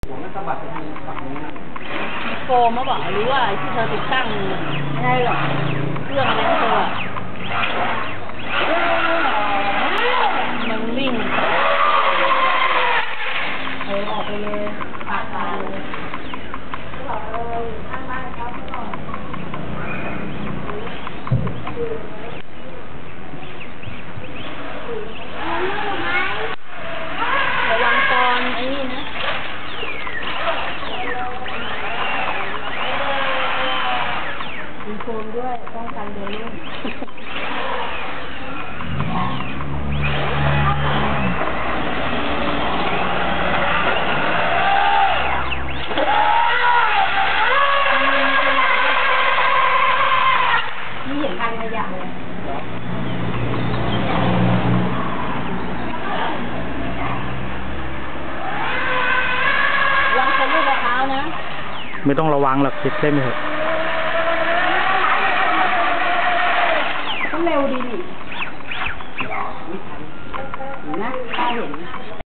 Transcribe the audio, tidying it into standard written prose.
หัวมันสะบัดไปทางฝั่งนี้โฟมมาบอกหรือว่าที่เธอติดตั้งใช่หรอเครื่องอะไรของเธอมันวิ่งออกไปเลยปากตาเลยระวังตอนไอ้นี่นะมีโฟมด้วยป้องกันเดินลื่นนี่เห็นทางขยะเลยระวังใช้ลูกมะพร้าวนะไม่ต้องระวังหรอกคิดเส้นเถอะต้องเร็วดีนี่นะป้าเห็น